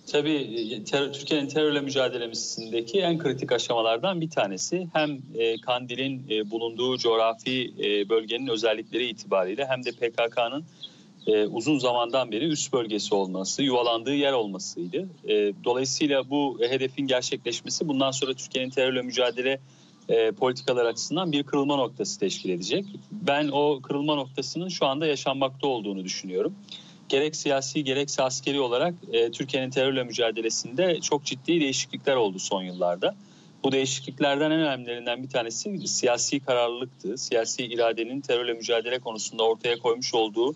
Tabii Türkiye'nin terörle mücadelemesindeki en kritik aşamalardan bir tanesi. Hem Kandil'in bulunduğu coğrafi bölgenin özellikleri itibariyle hem de PKK'nın uzun zamandan beri üst bölgesi olması, yuvalandığı yer olmasıydı. Dolayısıyla bu hedefin gerçekleşmesi bundan sonra Türkiye'nin terörle mücadele politikalar açısından bir kırılma noktası teşkil edecek. Ben o kırılma noktasının şu anda yaşanmakta olduğunu düşünüyorum. Gerek siyasi gerekse askeri olarak Türkiye'nin terörle mücadelesinde çok ciddi değişiklikler oldu son yıllarda. Bu değişikliklerden en önemlilerinden bir tanesi siyasi kararlılıktı. Siyasi iradenin terörle mücadele konusunda ortaya koymuş olduğu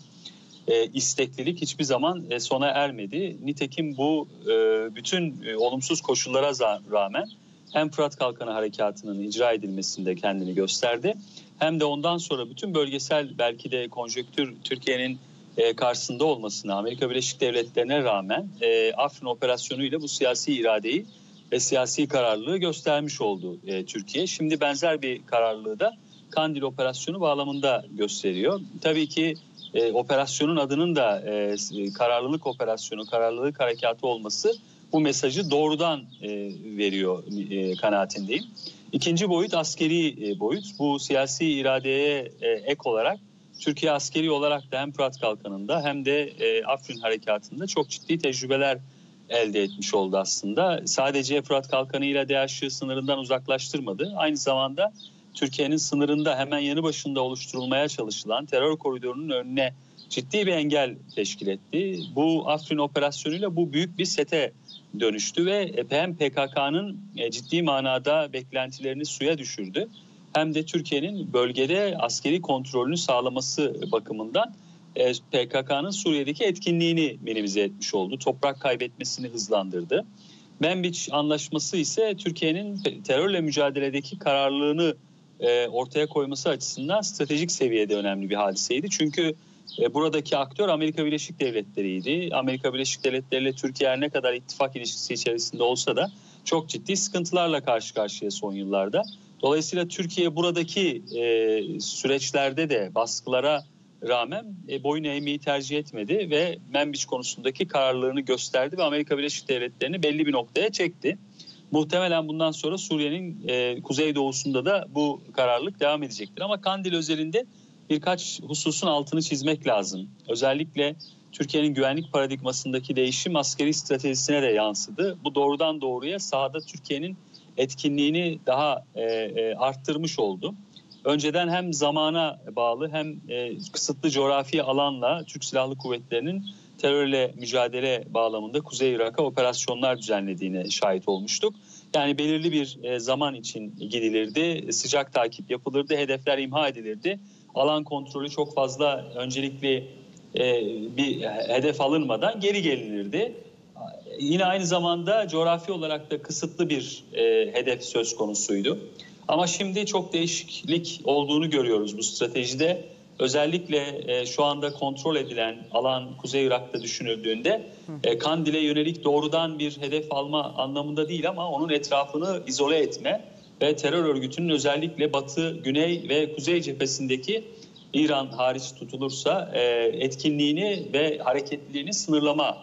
isteklilik hiçbir zaman sona ermedi. Nitekim bu bütün olumsuz koşullara rağmen hem Fırat Kalkanı Harekatı'nın icra edilmesinde kendini gösterdi. Hem de ondan sonra bütün bölgesel belki de konjonktür Türkiye'nin karşısında olmasına, Amerika Birleşik Devletleri'ne rağmen Afrin operasyonu ile bu siyasi iradeyi ve siyasi kararlılığı göstermiş oldu Türkiye. Şimdi benzer bir kararlılığı da Kandil operasyonu bağlamında gösteriyor. Tabii ki operasyonun adının da kararlılık operasyonu, kararlılık harekatı olması bu mesajı doğrudan veriyor kanaatindeyim. İkinci boyut askeri boyut. Bu siyasi iradeye ek olarak Türkiye askeri olarak da hem Fırat Kalkanı'nda hem de Afrin Harekatı'nda çok ciddi tecrübeler elde etmiş oldu aslında. Sadece Fırat Kalkanı ile DAEŞ'ı sınırından uzaklaştırmadı. Aynı zamanda Türkiye'nin sınırında hemen yanı başında oluşturulmaya çalışılan terör koridorunun önüne ciddi bir engel teşkil etti. Bu Afrin operasyonuyla bu büyük bir sete dönüştü ve hem PKK'nın ciddi manada beklentilerini suya düşürdü. Hem de Türkiye'nin bölgede askeri kontrolünü sağlaması bakımından PKK'nın Suriye'deki etkinliğini minimize etmiş oldu. Toprak kaybetmesini hızlandırdı. Menbiç Anlaşması ise Türkiye'nin terörle mücadeledeki kararlılığını ortaya koyması açısından stratejik seviyede önemli bir hadiseydi. Çünkü buradaki aktör Amerika Birleşik Devletleri'ydi. Amerika Birleşik Devletleri ile Türkiye her ne kadar ittifak ilişkisi içerisinde olsa da çok ciddi sıkıntılarla karşı karşıya son yıllarda. Dolayısıyla Türkiye buradaki süreçlerde de baskılara rağmen boyun eğmeyi tercih etmedi ve Menbiç konusundaki kararlılığını gösterdi ve Amerika Birleşik Devletleri'ni belli bir noktaya çekti. Muhtemelen bundan sonra Suriye'nin kuzeydoğusunda da bu kararlılık devam edecektir. Ama Kandil özelinde birkaç hususun altını çizmek lazım. Özellikle Türkiye'nin güvenlik paradigmasındaki değişim askeri stratejisine de yansıdı. Bu doğrudan doğruya sahada Türkiye'nin etkinliğini daha arttırmış oldu. Önceden hem zamana bağlı hem kısıtlı coğrafi alanla Türk Silahlı Kuvvetleri'nin terörle mücadele bağlamında Kuzey Irak'a operasyonlar düzenlediğine şahit olmuştuk. Yani belirli bir zaman için gidilirdi, sıcak takip yapılırdı, hedefler imha edilirdi. Alan kontrolü çok fazla öncelikli bir hedef alınmadan geri gelinirdi. Yine aynı zamanda coğrafi olarak da kısıtlı bir hedef söz konusuydu. Ama şimdi çok değişiklik olduğunu görüyoruz bu stratejide. Özellikle şu anda kontrol edilen alan Kuzey Irak'ta düşünüldüğünde Kandil'e yönelik doğrudan bir hedef alma anlamında değil ama onun etrafını izole etme ve terör örgütünün özellikle batı, güney ve kuzey cephesindeki İran hariç tutulursa etkinliğini ve hareketliliğini sınırlama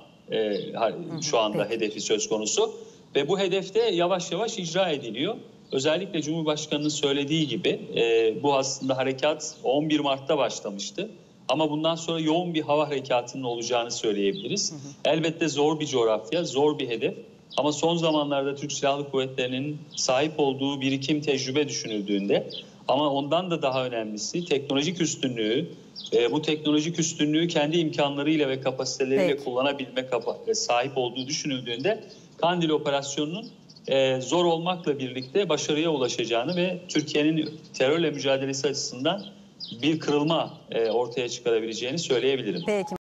şu anda hedefi söz konusu. Ve bu hedefte yavaş yavaş icra ediliyor. Özellikle Cumhurbaşkanı'nın söylediği gibi bu aslında harekat 11 Mart'ta başlamıştı. Ama bundan sonra yoğun bir hava harekatının olacağını söyleyebiliriz. Elbette zor bir coğrafya, zor bir hedef. Ama son zamanlarda Türk Silahlı Kuvvetleri'nin sahip olduğu birikim tecrübe düşünüldüğünde ama ondan da daha önemlisi teknolojik üstünlüğü, bu teknolojik üstünlüğü kendi imkanlarıyla ve kapasiteleriyle kullanabilme sahip olduğu düşünüldüğünde Kandil operasyonunun zor olmakla birlikte başarıya ulaşacağını ve Türkiye'nin terörle mücadelesi açısından bir kırılma ortaya çıkarabileceğini söyleyebilirim. Peki.